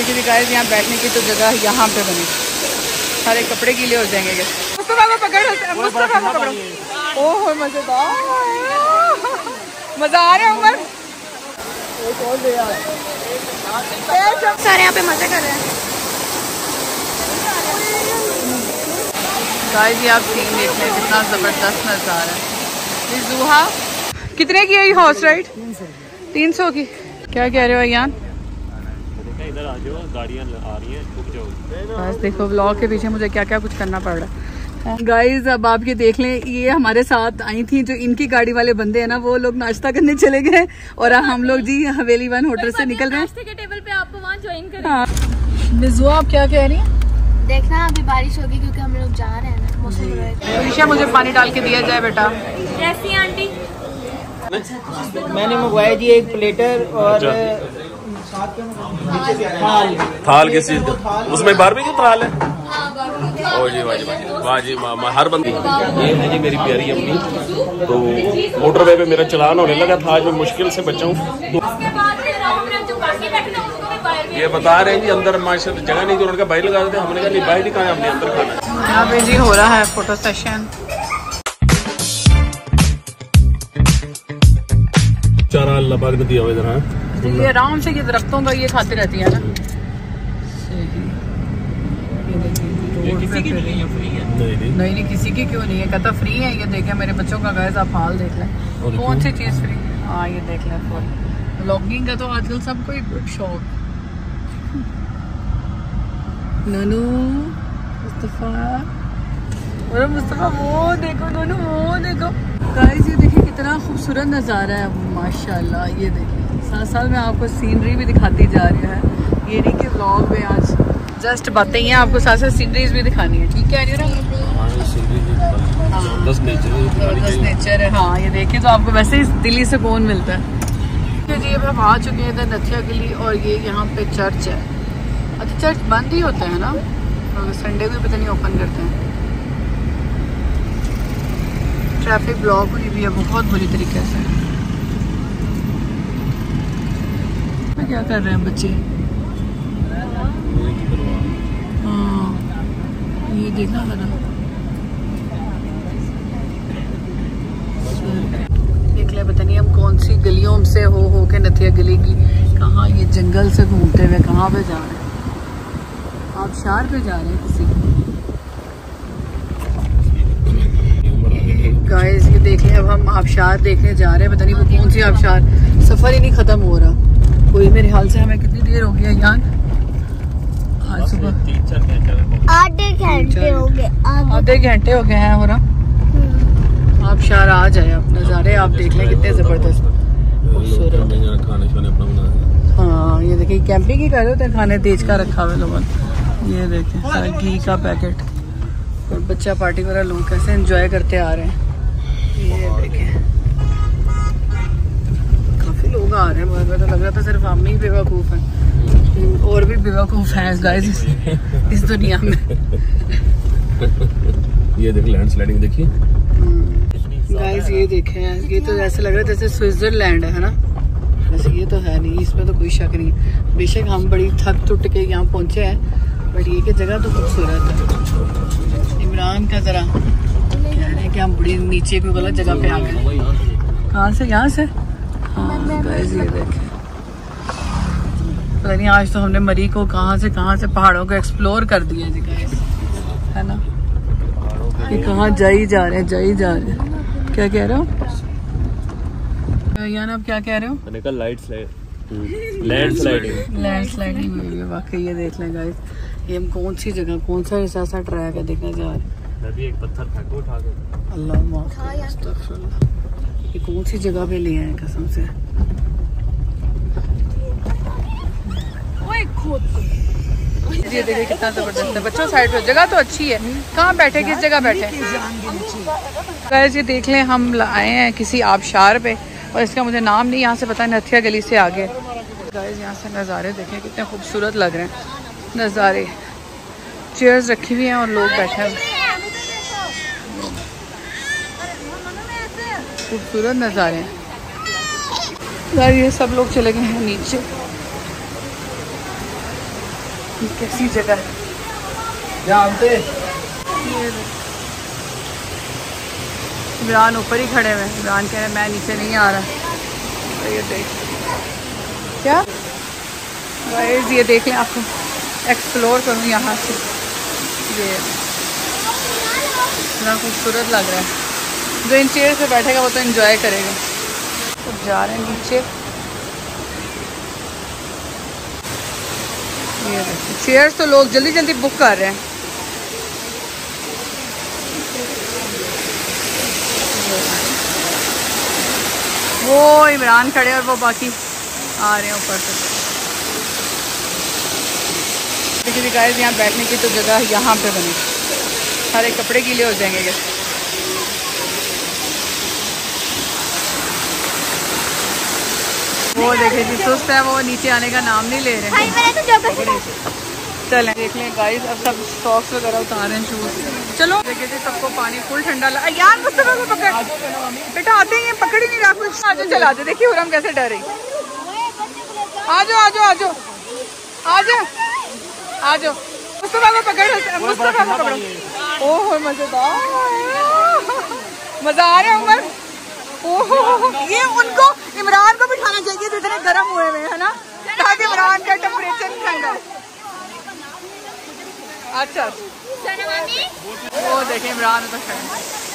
देखिए गाइस यहाँ बैठने की तो जगह यहाँ पे बनी, सारे कपड़े गीले हो जाएंगे। मुस्तफा को पकड़, मुस्तफा को पकड़ो। ओह मजेदार, मजा आ रहा है उमर। सारे यहाँ पे मजे कर रहे हैं गाइस। ये आप सीन देख रहे हैं, कितना जबरदस्त नजारा है। ये ज़ूहा कितने की है ये हॉर्स राइड? 300 की। क्या कह रहे हो अयान? इधर आ जाओ, गाड़ियाँ आ रही हैं, रुक जाओ। बस देखो व्लॉग के पीछे मुझे क्या क्या कुछ करना पड़ रहा है। गाइज अब आप ये देख लें, ये हमारे साथ आई थी जो इनकी गाड़ी वाले बंदे हैं ना, वो लोग नाश्ता करने चले गए और हम लोग जी हवेली 1 होटल से निकल रहे हैं। नाश्ते के टेबल पे आपको वहाँ ज्वाइन करें। हाँ मिजुआ आप क्या कह रही हैं? देखना अभी बारिश होगी क्योंकि हम लोग जा रहे हैं ना, मौसम ईशा मुझे पानी डाल के दिया जाए बेटा। कैसी आंटी? मैंने मंगवाया जी एक प्लेटर और थाल किसी उसमें बारबेक्यू थाल है। ओ जी वाह जी वाह जी वाह, हर बंदी। ये है जी मेरी प्यारी अम्मी। तो मोटरवे पे मेरा चलान होने लगा था, आज मैं मुश्किल से बचा हूँ। ये बता रहे हैं जी अंदर माशा जगह नहीं, तो उनका बाहर लगा देते। हमने कहा नहीं बाहर नहीं, कहा हमने अंदर खाना है। यहाँ पे जी हो रहा है फोटो सेशन। 4 अल्लाह पाक ने दिया हुआ इधर। ये आराम से ये दरख्तों का ये खाती रहती है ना। नहीं किसी की क्यों नहीं है, कहता फ्री है। ये देखें मेरे बच्चों का गाइस, आप हाल देख लें कौन सी चीज फ्री है। हाँ ये देख लें, फुल व्लॉगिंग का तो आजकल सबको एक शौक। ननू मुस्तफा, अरे मुस्तफा वो देखो, ननू वो देखो। गाइस ये देखिए कितना खूबसूरत नज़ारा है माशाल्लाह। ये देखिए साथ साथ में आपको सीनरी भी दिखाती जा रही है। ये नहीं कि व्लॉग में आज जस्ट बातें ही हैं, आपको साथ साथ सीनरीज भी दिखानी है। ठीक है जबरदस्त नेचर है। हाँ ये देखिए तो आपको वैसे ही दिल्ली से कौन मिलता है। जी अब हम आ चुके हैं इधर नथिया गली और ये यहाँ पे चर्च है। अच्छा चर्च बंद ही होता है ना, संडे को पता नहीं ओपन करते हैं। ट्रैफिक ब्लॉक हुई भी है बहुत बुरी तरीके से। क्या कर रहे हैं बच्चे? हाँ ये देखना जरा, देख ले पता नहीं हम कौन सी गलियों से हो के नथिया गली की कहाँ ये जंगल से घूमते हुए कहाँ पे जा रहे हैं। आप शहर पे जा रहे हैं किसी गाइस। ये देख लें अब हम आबशार देखने जा रहे हैं, पता नहीं वो कौन सी आबशार। सफर ही नहीं खत्म हो रहा कोई, मेरे ख्याल से हमें कितनी देर हो गई है यार? आज सुबह 3-4 घंटे आधे घंटे हो गए हैं हो रहा। आबशार आ जाए, आप नज़ारे आप देख लें कितने जबरदस्त खूबसूरत। हाँ ये देखिए कैंपिंग ही कर रहे होते हैं, खाने तेज का रखा हुआ लोगों ने। ये देखें घी का पैकेट और बच्चा पार्टी वगैरह लोग कैसे एंजॉय करते आ रहे हैं। ये देखें काफी लोग आ रहे हैं, मुझे तो लग रहा था सिर्फ हम ही बेवकूफ हैं, और भी बेवकूफ हैं गाइस इस दुनिया में। ये देख लैंडस्लाइडिंग देखिए गाइस। ये देखें ये तो ऐसे लग रहा है जैसे स्विट्जरलैंड है ना, वैसे ये तो है नहीं, इसमें तो कोई शक नहीं। बेशक हम बड़ी थक टुट के यहाँ पहुँचे हैं, बट ये की जगह तो खूबसूरत है। इमरान का जरा कह रहे हैं कि हम बड़ी नीचे भी गलत जगह पे आ गए। कहाँ से? यहाँ से। हाँ गाइस ये देखें पता नहीं आज तो हमने मरी को कहाँ से पहाड़ों को एक्सप्लोर कर दिया जी गाइस, है ना। ये कहाँ जा ही जा रहे हैं। क्या कह रहे हो यार, आप क्या कह रहे हो? मैंने कहा लैंडस्लाइडिंग हुई है वाकई। ये देख लें गाइस, ये हम कौन सी जगह कौन सा ऐसा ट्रैक है देखने जा रहे हैं। मैं भी एक पत्थर फेंको उठा के। अल्लाह माफ, ये कौन सी जगह पे लिए हैं कसम से। ये देखिए कितना जबरदस्त है। बच्चों साइड पे जगह तो अच्छी है, कहाँ बैठे, किस जगह बैठे गाइस। ये देख लें हम आए हैं किसी आबशार पे और इसका मुझे नाम नहीं यहाँ से पता है, नथिया गली से आगे। गाइस यहाँ से नज़ारे देखें कितने खूबसूरत लग रहे हैं नज़ारे। चेयर्स रखी हुई हैं और लोग बैठे हैं, खूबसूरत नज़ारे हैं। ये सब लोग चले गए हैं नीचे। कैसी जगह है। इमरान ऊपर ही खड़े हुए। इमरान कह रहे मैं नीचे नहीं आ रहा। तो ये देख क्या गाइस, ये देख लें, आपको एक्सप्लोर करूँ यहाँ से। ये इतना खूबसूरत लग रहा है। जो इन चेयर पे बैठेगा वो तो एंजॉय करेगा। तो जा रहे हैं नीचे। ये देखिए चेयर्स तो लोग जल्दी जल्दी बुक कर रहे हैं। वो इमरान खड़े और वो बाकी आ रहे हैं ऊपर से। देखिए गाइस, यहाँ बैठने की तो जगह यहाँ पे बनी, सारे कपड़े गीले हो जाएंगे। वो देखिए जी सुस्त है, वो नीचे आने का नाम नहीं ले रहे हैं। चलें देख लें गाइस, अब सब सॉक्स वगैरह उतार रहे हैं, शूज। चलो देखिए जी, सबको पानी फुल ठंडा लगा। यार मुस्तफा को पकड़ बेटा, आते ही पकड़ ही नहीं रहा कुछ। आजो चला दे। देखिए हुरम कैसे डर रही। आजो आजो आजो आजो आजो। मुस्तफा को पकड़, मुस्तफा को पकड़ो। ओह मजेदार, मजा आ रहा है उमर। ओह ये उनको इमरान को बिठाना चाहिए जितने गर्म हुए हुए है ना, ताकि इमरान का टेम्परेचर ठंडा। अच्छा वो देखें इमरान तो खड़े।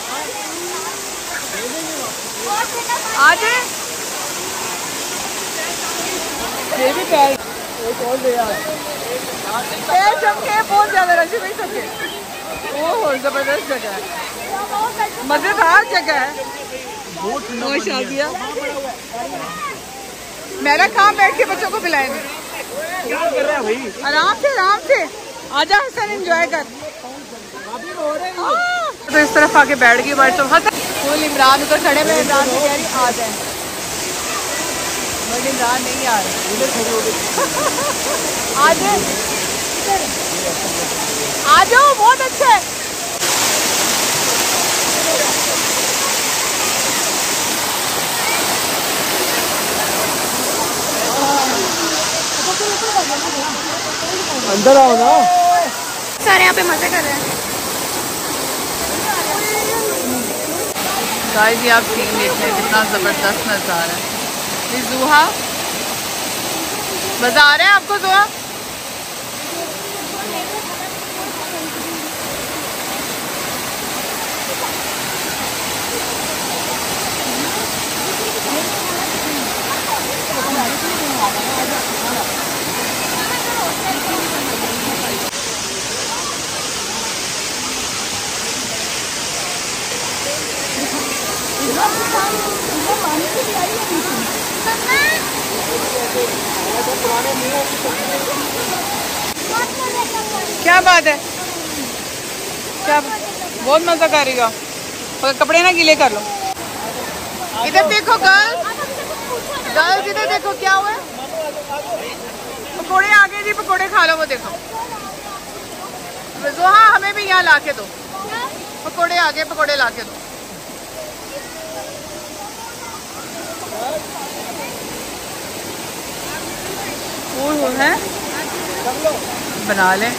आज ये भी पैर चमके बहुत ज्यादा रशी नहीं सके। ओह जबरदस्त जगह है, मजेदार जगह है। शादिया मेरा काम बैठ के बच्चों को पिलाएंगे। क्या कर रहे हैं भाई? आराम से आजा हसन, एंजॉय कर। तो इस तरफ आके बैठ गई बट तो फुल इमरान उधर खड़े में। इमरान से कह रही आ जाए, बट इमरान नहीं आ रहे। आ जाओ, बहुत अच्छा है। अंदर आओ ना। सारे यहाँ पे मजे कर रहे हैं। गाइस ये आप सीन देख रहे हैं, कितना जबरदस्त नजारा है। ये जुहा मजा आ रहा है आपको? जुहा क्या बात है, क्या बहुत मजा कर रही हो। कपड़े ना गीले कर लो। इधर देखो गर्ल्स इधर देखो क्या हुआ है। पकोड़े आ गए जी, पकोड़े खा लो। वो देखो हाँ, हमें भी यहाँ ला के दो। पकोड़े आ गए, पकोड़े ला के दो। वो है बना ले।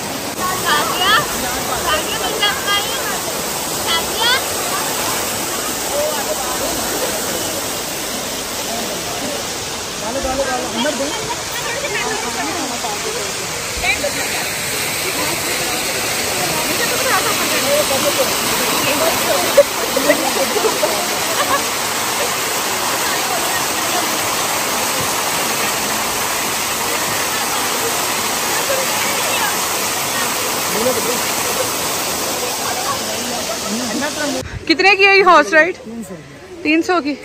कितने की है ये हॉर्स राइड? 300 की।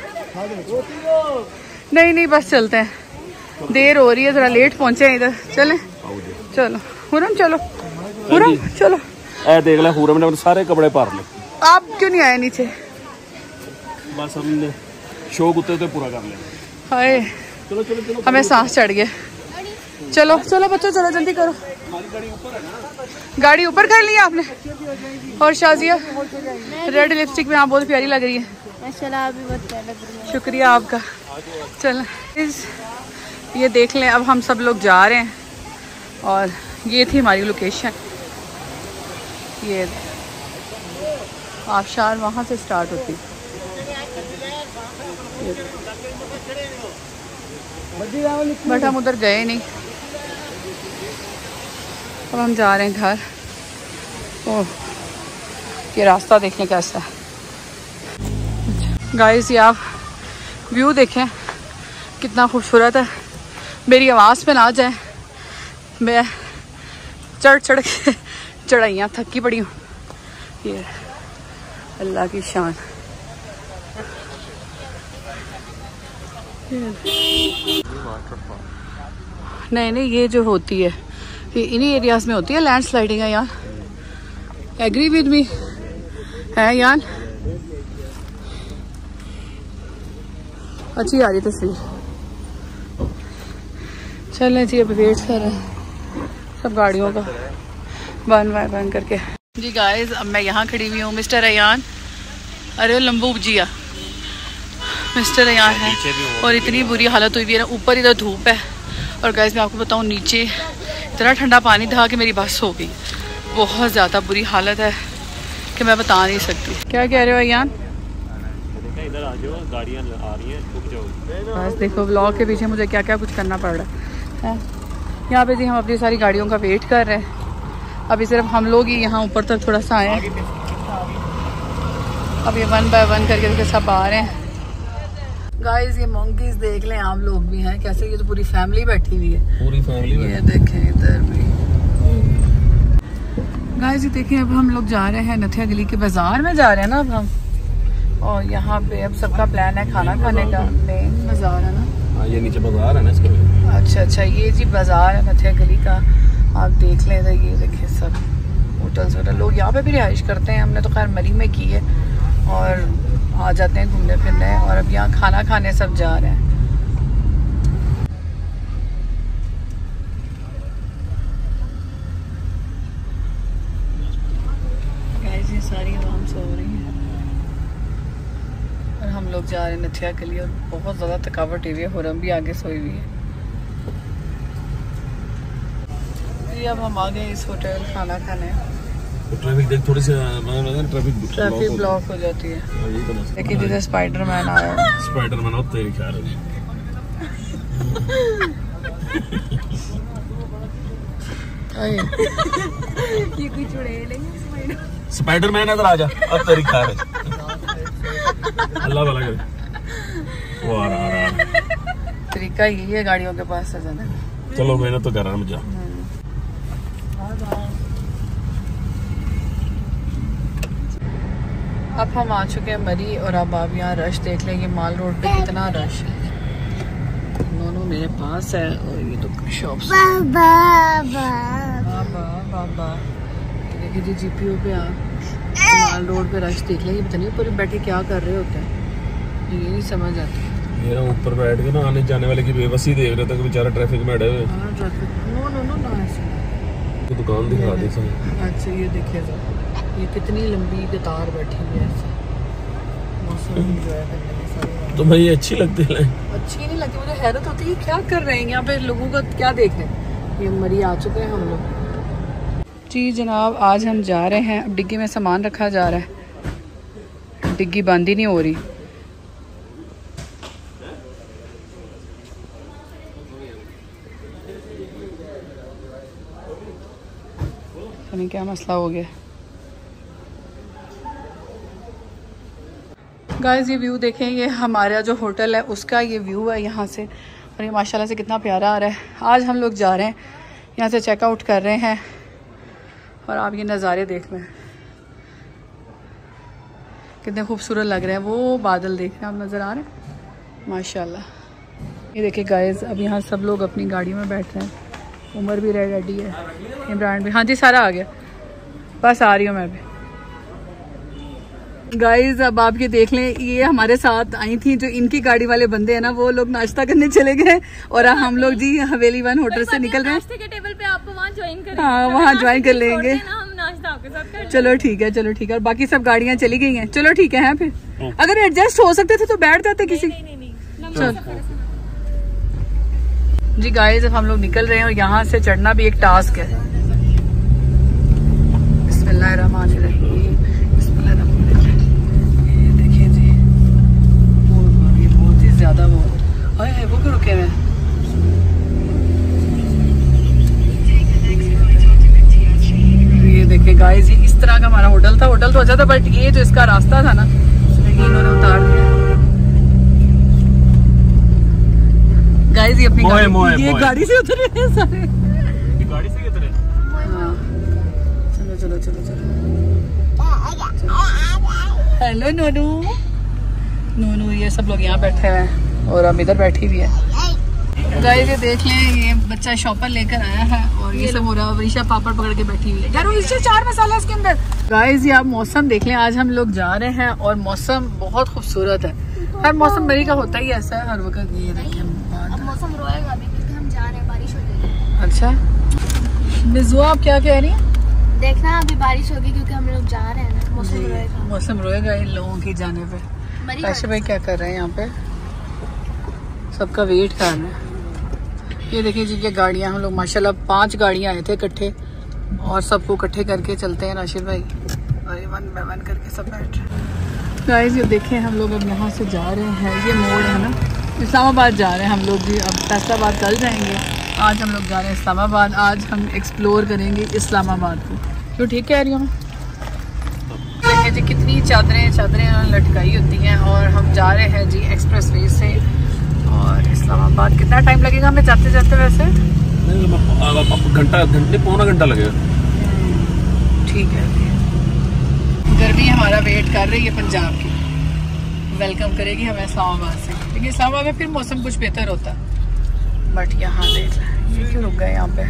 नहीं बस चलते हैं, देर हो रही है, जरा लेट पहुंचे हैं इधर। चलें चलो हुरम, चलो हुरम चलो। ए देख ले हुरम ने सारे कपड़े पार ले। आप क्यों नहीं आए नीचे? बस हमने शौक उतरे तो पूरा कर लिया। हाय चलो चलो चलो, हमें सांस चढ़ गया। चलो चलो बच्चों, चलो जल्दी करो। गाड़ी ऊपर कर लिया आपने? और शाजिया रेड लिपस्टिक में आप बहुत प्यारी लग रही है। माशाल्लाह, आप भी बहुत प्यारी लग रही है। शुक्रिया आपका। चल ये देख लें, अब हम सब लोग जा रहे हैं और ये थी हमारी लोकेशन। ये आबशार वहाँ से स्टार्ट होती, बट हम उधर गए नहीं। अब हम जा रहे हैं घर। ओह, ये रास्ता देखने कैसा है गाइस। ये आप व्यू देखें कितना खूबसूरत है। मेरी आवाज़ पे ना जाए, मैं चढ़ चढ़ के चढ़ाइयाँ थकी पड़ी हूँ। ये अल्लाह की शान। नहीं, ये जो होती है ये इन्हीं एरियाज में होती है लैंडस्लाइडिंग है यार। एग्री विद मी है यार। अच्छी आ रही तस्वीर। चलें जी, अब वेट कर रहे हैं सब गाड़ियों का वन बाय वन करके। जी गाइस, अब मैं यहाँ खड़ी हुई हूँ। मिस्टर अयान, अरे लंबू जिया, मिस्टर अयान है और इतनी बुरी हालत हुई हुई है ना। ऊपर इधर धूप है और गाइस मैं आपको बताऊँ नीचे इतना ठंडा पानी था कि मेरी बस हो गई। बहुत ज़्यादा बुरी हालत है कि मैं बता नहीं सकती। क्या कह रहे हो अयान? इधर आ जाओ, गाड़ियाँ आ रही हैं, रुक जाओ। बस देखो व्लॉग के पीछे मुझे क्या क्या कुछ करना पड़ रहा है। यहाँ पे जी हम अपनी सारी गाड़ियों का वेट कर रहे हैं। अभी सिर्फ हम लोग ही यहाँ ऊपर तक थोड़ा सा आए हैं। अब ये वन बाय वन करके सब आ रहे हैं। गाइस ये मंकीज देख लें, आप लोग भी हैं कैसे। ये तो पूरी फैमिली बैठी हुई है, पूरी फैमिली। ये देखें इधर भी। गाइस ये देखें, अब हम लोग जा रहे हैं नथिया गली के बाजार में जा रहे हैं ना अब हम। और यहाँ पे अब सबका प्लान है खाना खाने का। मेन बाजार है ना, ये नीचे बाजार है ना इसके। अच्छा, ये जी बाजार है नथिया गली का। आप देख लें, ये देखिए सब होटल्स वगैरह। लोग यहाँ पे भी रिहाइश करते हैं। हमने तो खैर मरी में की है और आ जाते हैं घूमने फिरने। और अब यहाँ खाना खाने सब जा रहे हैं। ये सारी आवाम सो रही है और हम लोग जा रहे हैं नथिया गली। और बहुत ज़्यादा थकावट हुई है, हुरम भी आगे सोई हुई है। अब हम आ गए इस होटल खाना खाने। ट्रैफिक देख, थोड़ी सी ट्रैफिक ब्लॉक हो जाती है। देखिए जिधर स्पाइडरमैन आया। स्पाइडरमैन होते ही ख्याल है। ये कोई चुड़ैल है। स्पाइडरमैन इधर आ जा, अब तेरी ख्याल है। अल्लाह भला करे। वो आ रहा। तरीका यही है गाड़ियों के पास से जाने। चलो मेहनत तो कर रहा मुझे। अब हम आ चुके हैं मरी और अब आप यहाँ रश देख लेंगे। माल रोड पे कितना रश है। दोनों मेरे पास है और ये तो शॉप्स। बाबा ये देखिए जी जीपीओ पे आप माल रोड पे रश देख लेंगे। पता नहीं ऊपर बैठे क्या कर रहे होते हैं, ये नहीं समझ आता। ये ऊपर बैठ के ना आने जाने वाले की बेबसी देख रहे थे कि बेचारा ट्रैफिक में अड़े हुए। नो ऐसे दुकान दिखा दी सही। अच्छा ये देखिए ये कितनी लंबी कतार बैठी हुई है। मौसम एंजॉय करने की सारी। तो भाई अच्छी लगती है? अच्छी नहीं लगती, मुझे हैरत होती है क्या कर रहे हैं यहाँ पे लोगों का, क्या देख रहे हैं। ये मरी आ चुके हैं हम लोग। जी जनाब, आज हम जा रहे हैं। अब डिग्गी में सामान रखा जा रहा है, डिग्गी बंद ही नहीं हो रही। नहीं क्या मसला हो गया। गाइस ये व्यू देखें, ये हमारा जो होटल है उसका ये व्यू है यहाँ से। और ये माशाल्लाह से कितना प्यारा आ रहा है। आज हम लोग जा रहे हैं यहाँ से, चेकआउट कर रहे हैं। और आप ये नज़ारे देख लें कितने खूबसूरत लग रहे हैं। वो बादल देख रहे हैं आप, नज़र आ रहे हैं माशाल्लाह। ये देखिए गाइस, अब यहाँ सब लोग अपनी गाड़ी में बैठ रहे हैं। उमर भी रेडी है, इमरान भी। हाँ जी सारा आ गया, बस आ रही हूँ मैं भी। गाइज अब आप ये देख लें, ये हमारे साथ आई थी जो इनकी गाड़ी वाले बंदे हैं ना, वो लोग नाश्ता करने चले गए और हम लोग जी हवेली वन होटल से निकल रहे हैं। नाश्ते के टेबल पे आपको वहाँ ज्वाइन करेंगे। हाँ वहाँ ज्वाइन कर लेंगे। हम नाश्ता आपके साथ कर। चलो ठीक है, चलो ठीक है। और बाकी सब गाड़ियाँ चली गई हैं। चलो ठीक है। फिर अगर एडजस्ट हो सकते थे तो बैठ जाते किसी। जी गाइस, अब हम लोग निकल रहे हैं और यहाँ से चढ़ना भी एक टास्क है। बिस्मिल्लाहिर्रहमानिर्रहीम, बिस्मिल्लाहिर्रहमानिर्रहीम। ये देखिए जी, ये बहुत ही ज्यादा वो है, वो क्यों रुके हुए हैं? ये देखिए गाइस, ये इस तरह का हमारा होटल था। होटल तो अच्छा था, बट ये जो इसका रास्ता था ना, ये इन्होंने उतार दिया। गाइस ये अपनी गाड़ी से उतरे हैं सारे। गाड़ी से उतरे? हाँ, चलो चलो चलो चलो। हेलो नोनू। नोनू, ये सब लोग यहाँ बैठे हुए हैं और हम इधर बैठी भी है। गाइस ये देख लें, ये बच्चा शॉपर लेकर आया है और ये सब हो रहा है। वरीशा पापड़ पकड़ के बैठी हुई है। यार वरीशा, 4 मसाला इसके अंदर। गाइस ये आप मौसम देख लें, आज हम लोग जा रहे हैं और मौसम बहुत खूबसूरत है। हर मौसम मरी का होता ही ऐसा है हर वक्त। ये देखिए मौसम रोएगा अभी क्योंकि हम जा रहे हैं, बारिश हो रही है। अच्छा मिजुआ, आप क्या कह रही हैं? देखना अभी बारिश होगी क्योंकि हम लोग जा रहे हैं ना, मौसम रोएगा। मौसम रोएगा इन लोगों की जाने पे। काशी भाई क्या कर रहे हैं यहाँ पे? सबका वेट कर रहे हैं। ये देखिए जी, ये गाड़ियाँ, हम लोग माशाल्लाह 5 गाड़ियाँ आए थे इकट्ठे और सबको इकट्ठे करके चलते हैं राशिद भाई, और ये 1 by 1 करके सब बैठ रहे हैं। गाइस ये देखें, हम लोग अब यहाँ से जा रहे हैं, ये मोड़ है ना, इस्लामाबाद जा रहे हैं हम लोग जी। अब फैसलाबाद कल जाएंगे, आज हम लोग जा रहे हैं इस्लामाबाद। आज हम एक्सप्लोर करेंगे इस्लामाबाद को। क्यों ठीक कह रही हूँ? देखिए जी, कितनी चादरें लटकाई होती हैं और हम जा रहे हैं जी एक्सप्रेस वे से और इस्लामाबाद। कितना टाइम लगेगा हमें जाते जाते? वैसे घंटे पौना घंटा लगेगा। ठीक है। गर्मी हमारा वेट कर रही है पंजाब की, वेलकम करेगी हमें इस्लामाबाद से। लेकिन इस्लामाबाद में फिर मौसम कुछ बेहतर होता, बट यहाँ देख रहे हैं ये क्यों रुक गए यहाँ पे।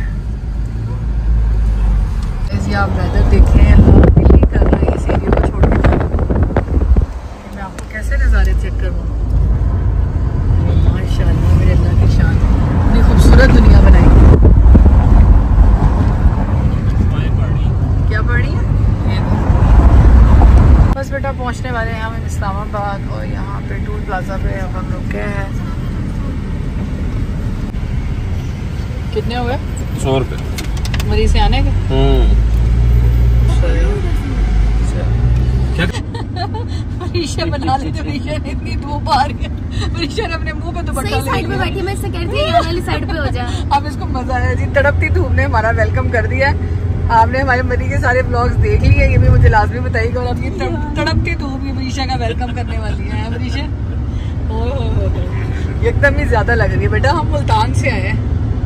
आप वेदर देख रहे हैं, दिल ही कर रहा है इस एरिया को छोड़ के। मैं आपको कैसे नज़ारे चेक करवाऊँ? माशाल्लाह, मेरे अल्लाह की शान, इतनी खूबसूरत दुनिया बनाई। क्या पढ़ रही है? बस बेटा पहुंचने वाले हैं हम इस्लामाबाद और यहाँ पे टूल प्लाजा पे अब हम रुके हैं। कितने हो गए? 100 रुपये मरीज से आने के। परीक्षा बना ली तो परीक्षा ने इतनी धूप आ रही है, परीक्षा ने अपने मुंह पे दुपट्टा ले साइड पे बैठी, मैं इससे कहती हूँ ये वाली साइड पे हो जा। अब इसको मजा आया जी, तड़पती धूप ने हमारा वेलकम कर दिया है। आपने हमारे मरी के सारे ब्लॉग्स देख लिए, ये भी मुझे लाजमी बताइएगा। और अब ये तड़पती धूप ये परीक्षा का वेलकम करने वाली है। परीक्षा एकदम ही ज्यादा लग रही है बेटा। हम मुल्तान से आए हैं।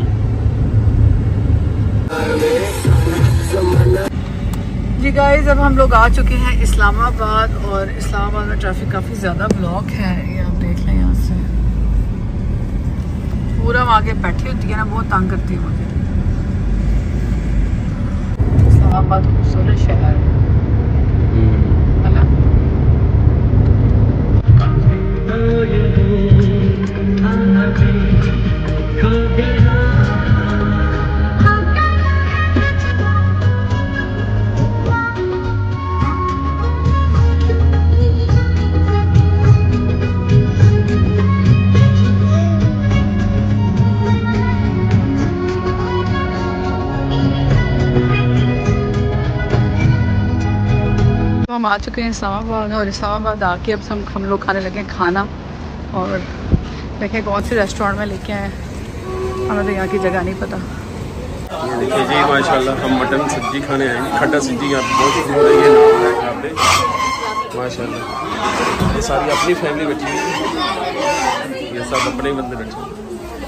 जी गाइस, अब हम लोग आ चुके हैं इस्लामाबाद और इस्लामाबाद में ट्रैफिक काफ़ी ज़्यादा ब्लॉक है। ये आप देख लें, यहाँ से पूरा वहाँ आगे बैठी होती है ना, बहुत तंग करती है मुझे। इस्लामाबाद खूबसूरत शहर है ना। हम आ चुके हैं इस्लामाबाद और इस्लामाबाद आके अब हम लोग खाने लगे खाना। और देखें कौन से रेस्टोरेंट में लेके आए, हमें तो यहाँ की जगह नहीं पता। ये देखिए जी, माशाल्लाह हम मटन सब्जी खाने आए हैं। खट्टा सब्जी यहाँ बहुत मशहूर है, ये नाम है यहाँ पे माशाल्लाह। ये सारी अपनी फैमिली बैठी हुई है, ये सब अपने बंदे बैठे हैं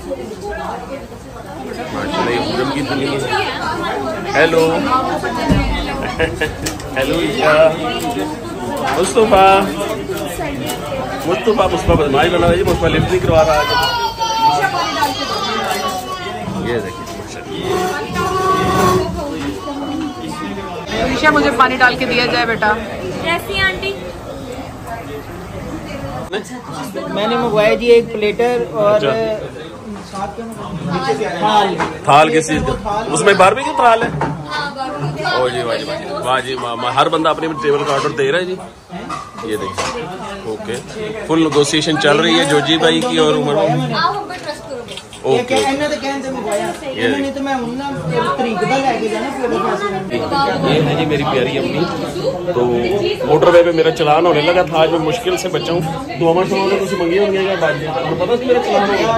माशाल्लाह। ये पूरम की दुनिया है। हेलो हेलो ईशा, मुस्तफ़ा बदमाश बना है जी। मुस्तफ़ा लिफ्ट नहीं करवा रहा है। ये देखिए ईशा, मुझे पानी डाल के दिया जाए बेटा। कैसी आंटी? मैंने मंगवाया जी एक प्लेटर और थाल किस चीज का? उसमें बारबेक्यू थाल है। ओ जी वाह जी वाह जी वाह। हर बंदा अपने टेबल का ऑर्डर दे रहा है जी। ये देखिए, ओके, फुल नेगोशिएशन चल रही है जोजी भाई की और उमर। ਇਹ ਕਿ ਇਹਨਾਂ ਦੇ ਕਹਿਣ ਤੇ ਮੰਗਵਾਇਆ ਇਹਨਾਂ ਨੇ ਤੇ ਮੈਂ ਹੁਣ ਨਾ ਤਰੀਕ ਦਾ ਲੈ ਕੇ ਜਾਣਾ ਫਿਰ ये है जी मेरी प्यारी अम्मी। तो मोटरवे पे मेरा चलान होने लगा था, आज मैं मुश्किल से बचा हूँ। दुआमा शुमा ने कुछ मंगी होंगी क्या बात? पता था मेरा चलान हो गया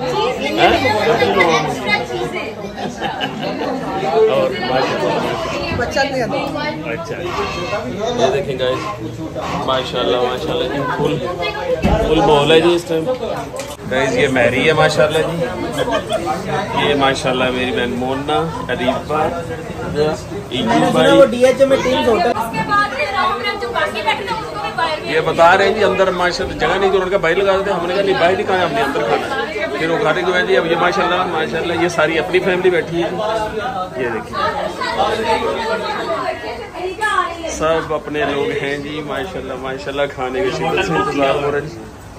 और बच्चा नहीं आता। अच्छा ये देखें गाइस, माशाल्लाह माशाल्लाह जी, फुल माहौल है जी इस टाइम। गाइस ये मैरी है माशाल्लाह जी, ये माशाल्लाह मेरी बहन मोना, अरीफा, वो डीएच में टीम होटल। ये बता रहे हैं जी अंदर माशाल्लाह जगह नहीं तो उनका बाहर लगा देते। हमने कहा नहीं बाहर नहीं कहा, हमने अंदर खाना। फिर वो खाने के बाद जी अब ये माशाल्लाह माशाल्लाह ये सारी अपनी फैमिली बैठी है। ये देखिए सब अपने लोग हैं जी माशाल्लाह माशाल्लाह, खाने के शिद्दत से इंतजार हो रहा है।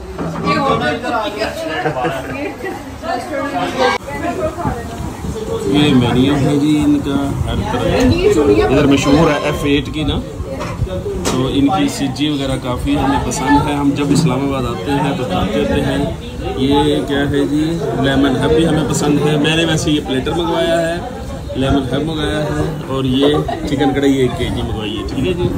ये मेन्यू है जी इनका हर तरह। इधर मशहूर है F8 की ना, तो इनकी सिज्जी वगैरह काफ़ी हमें पसंद है। हम जब इस्लामाबाद आते हैं तो खाते हैं। ये क्या है जी, लेमन हब भी हमें पसंद है। मैंने वैसे ये प्लेटर मंगवाया है, लेमन हब मंगाया है, और ये चिकन कढ़ाई 1 kg मंगवाई है। ठीक है जी।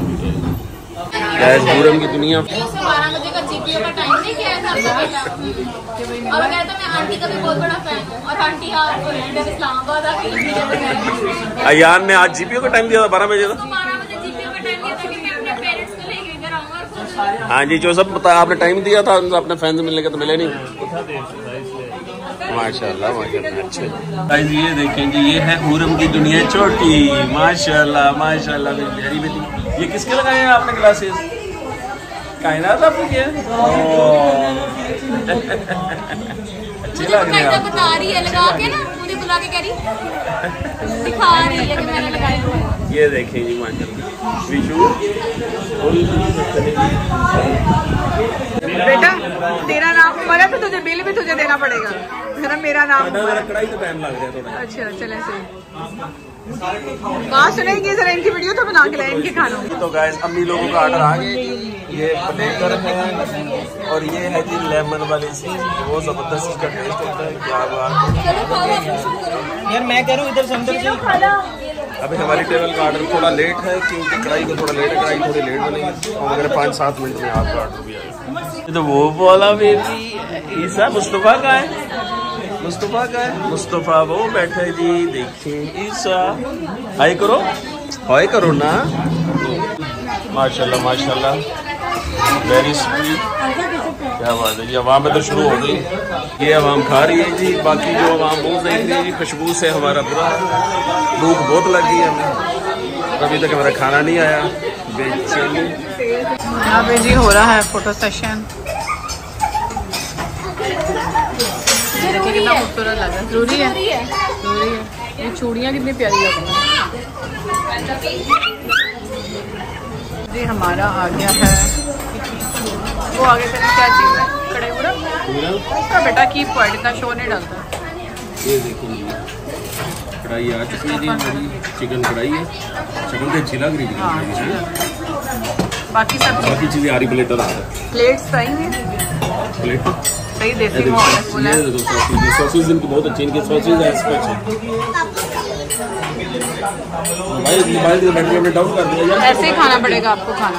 पूरम की दुनिया 12 बजे का जीपीओ का टाइम नहीं किया था और कहता मैं आंटी का भी बहुत बड़ा फैन हूं और आंटी आप इस्लामाबाद आके अयान ने आज जीपीओ का टाइम दिया था 12 बजे। 12 बजे जीपीओ का टाइम दिया था कि मैं अपने पेरेंट्स को लेके इधर आऊंगा। हाँ जी, जो सब पता आपने टाइम दिया था अपने फैन से मिलने का तो मिले नहीं। माशाल्लाह माशाल्लाह अच्छे। गाइस ये देखें जी, ये है पूरम की दुनिया छोटी। माशाल्लाह माशाल्लाह मेरी प्यारी बेटी। ये किसके लगाए हैं आपने ग्लासेस? कायनात आपने किया? अच्छी लग रही है। बता रही है लगा के ना, मुझे बुला के कह रही दिखा रही है कि मैंने लगाए हुए हैं। ये देखें जी माशाल्लाह विशु। बेटा तेरा नाम मरा तो तुझे बिल भी तुझे देना पड़ेगा, है ना? मेरा नाम कढ़ाई तो टाइम लग गया थोड़ा। अच्छा चले से बात सुनेंगे जरा, इनकी वीडियो तो बना के लाए इनके खानों की। तो गाइस अम्मी लोगों का ऑर्डर आ गया। ये प्लेटर है और ये है जी लेमन वाली सी, वो जबरदस्त इसका टेस्ट होता है। क्या बात यार मैं कह रहा हूँ इधर से अंदर से। अभी हमारी टेबल का ऑर्डर थोड़ा लेट है क्योंकि कढ़ाई को थोड़ा लेट है, कढ़ाई थोड़ी लेट बनेगी और अगर 5-7 मिनट में आपका ऑर्डर भी आएगा। तो वो बोला बेबी ईसा मुस्तफ़ा का है, मुस्तफ़ा का है, मुस्तफ़ा वो बैठे जी। देखिए ईसा हाय करो, हाय करो ना। माशाल्लाह माशाल्लाह वेरी स्वीट। क्या बात है जी, अवाम इधर शुरू हो गई। ये अवाम खा रही है जी, बाकी जो अवाम वो देख रही है। खुशबू से हमारा पूरा भूख बहुत लग गई है हमें, अभी तक हमारा खाना नहीं आया। बेचैनी यहाँ पे जी हो रहा है फोटो सेशन। कितना खूबसूरत लग रहा है। जरूरी है, जरूरी है। ये चूड़ियाँ कितनी प्यारी लग रही हैं जी। हमारा आ गया है वो आगे तेरा क्या चीज़ है? कड़े पूरा बेटा की पॉइंट इतना शो नहीं डालता। ये देखिए कढ़ाई आ चुकी है जी, चिकन कढ़ाई है। चिकन तो अच्छी लग रही है। बाकी चीज़ें आ रही प्लेटर आ रहा है। प्लेट सही है, प्लेट सही देसी माहौल है फुल है। सॉसेज इनकी बहुत अच्छी, इनके सॉसेज है स्पेशल। मोबाइल डाउन कर दिया। ऐसे ही खाना पड़ेगा आपको खाना।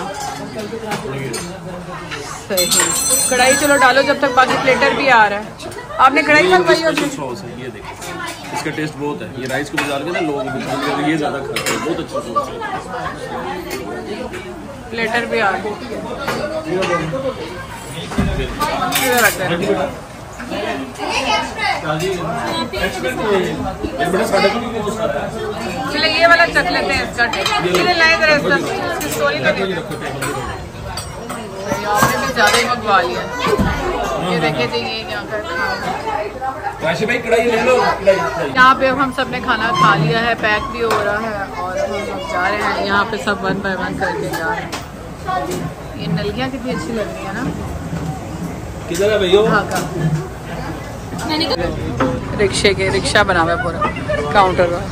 सही कढ़ाई चलो डालो जब तक, बाकी प्लेटर भी आ रहा है। आपने कढ़ाई मंगवाई होगी? सॉस है ये देखो, इसका टेस्ट बहुत है। ये राइस को भी डाल के ना लोग ये ज़्यादा खाते हैं, बहुत अच्छी सॉस है। प्लेटर भी आ रहा है। चलो ये वाला चख लेते हैं इसका टेस्ट। लाए जरा इसका स्टोरी तो आपने भी ज्यादा ही मंगवा लिया। ये देखे थे ये यहाँ का यहाँ पे अब हम सब ने खाना खा लिया है, पैक भी हो रहा है और हम लोग जा रहे हैं। यहाँ पे सब 1 by 1 करके जा रहे हैं। ये नलियाँ कितनी अच्छी लग रही है ना। किधर है भैया? रिक्शे के रिक्शा बना हुआ है पूरा काउंटर वाला।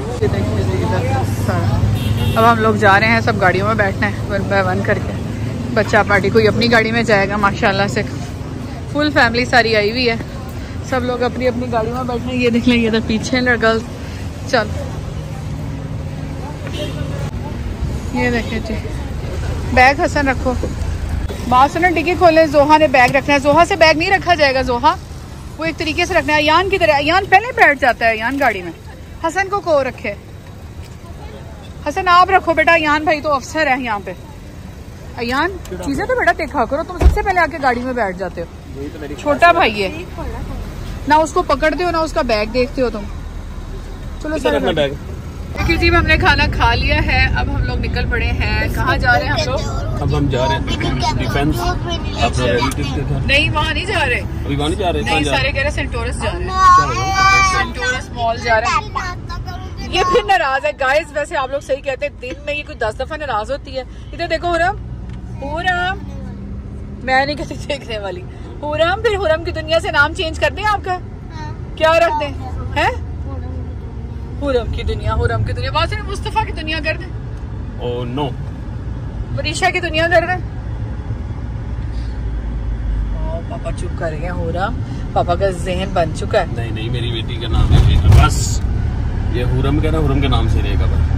अब हम लोग जा रहे हैं, सब गाड़ियों में बैठना है 1 by 1 करके। बच्चा पार्टी, कोई अपनी गाड़ी में जाएगा, माशाल्लाह से फुल फैमिली सारी आई हुई है, सब लोग अपनी अपनी गाड़ी में बैठे हैं। ये देख लें, ये तो पीछे गर्ल्स। चल ये देखें जी, बैग हसन रखो, बात सुनो, डिक्की खोले। जोहा ने बैग रखना है, जोहा से बैग नहीं रखा जाएगा, जोहा वो एक तरीके से रखना है। अयान की तरह, अयान पहले बैठ जाता है, अयान गाड़ी में, हसन को रखे। हसन आप रखो बेटा, अयान भाई तो अफसर है यहाँ पे। अयान चीजें तो बेटा देखा करो, तुम सबसे पहले आके गाड़ी में बैठ जाते हो, छोटा भाई है ना, उसको पकड़ते हो ना उसका बैग देखते हो तुम। चलो सर बैग। देखिए जी, हमने खाना खा लिया है, अब हम लोग निकल पड़े हैं। कहाँ जा रहे हैं हम लोग? अब हम जा रहे हैं डिफेंस, अपने रिलेटिव के घर। नहीं वहाँ नहीं जा रहे, अभी वहाँ नहीं जा रहे, नहीं सारे कह रहे सेंटोरस जा रहे हैं, सेंटोरस मॉल जा रहे हैं। ये फिर नाराज है गाइस, वैसे आप लोग सही कहते हैं, दिन में ये कोई 10 दफा नाराज होती है। इधर देखो हुरम, हुरम मैं नहीं कहती देखने वाली, हुरम। फिर हुरम की दुनिया से नाम चेंज कर दें आपका, क्या रख दें? हैं हुरम की दुनिया, हुरम की दुनिया, वहां से मुस्तफा की दुनिया कर दें। ओह नो, मनीषा की दुनिया कर दें। पापा चुप कर गए, हुरम पापा का जहन बन चुका है। नहीं नहीं, मेरी बेटी का नाम है बस, ये हुरम का ना, हुरम के नाम से रहेगा बस।